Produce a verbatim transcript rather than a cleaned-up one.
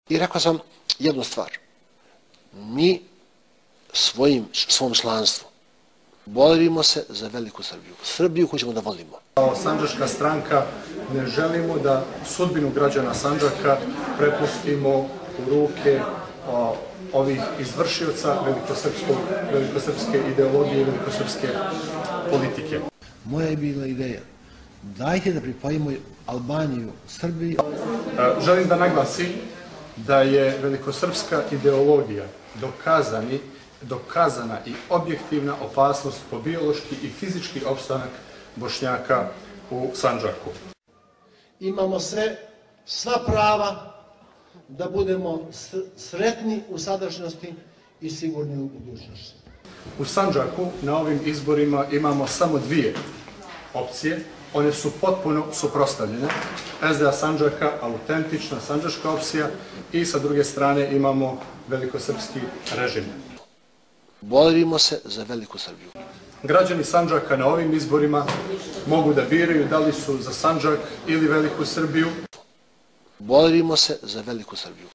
I rekao sam jednu stvar. Mi svojim, svom članstvom borimo se za veliku Srbiju. Srbiju koju ćemo da volimo. Kao Sandžačka stranka ne želimo da sudbinu građana Sandžaka prepustimo u ruke o, ovih izvršioca velikosrpske ideologije i velikosrpske politike. Moja je bila ideja, dajte da pripojimo Albaniju Srbiji. Želim da naglasim da je velikosrpska ideologija dokazani, dokazana i objektivna opasnost po biološki i fizički opstanak Bošnjaka u Sandžaku. Imamo sve, sva prava da budemo sretni u sadašnjosti i sigurni u budućnosti. U Sandžaku na ovim izborima imamo samo dvije opcije. One su potpuno suprotstavljene. S D A Sandžaka, autentična sandžačka opcija, i sa druge strane imamo velikosrpski režim. Borimo se za veliku Srbiju. Građani Sandžaka na ovim izborima mogu da biraju da li su za Sandžak ili veliku Srbiju. Borimo se za veliku Srbiju.